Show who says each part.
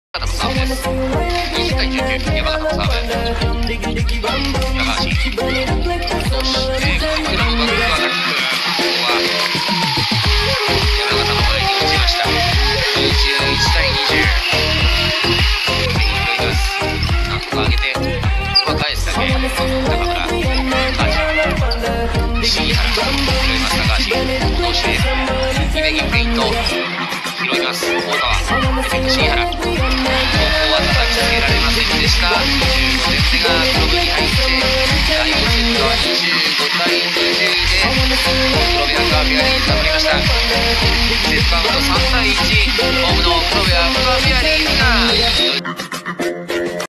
Speaker 1: 方のサーブです。20対19、山形のサーブ。高橋。そして、クラブバックアタック。ここは、山形の前に落ちました。21対20。拾います。なんとか上げて、ここは返すだけ。中村、高橋。杉原、拾います、高橋。戻して、イベギフェイント。拾います、大川。杉原。ここは叩きつけられませんでした。25点目がクロブに入って、第5セットは25対20で、黒部アクアフェアリーズが取りました。セットカウント3対1、ホームの黒部アクアフェアリーズが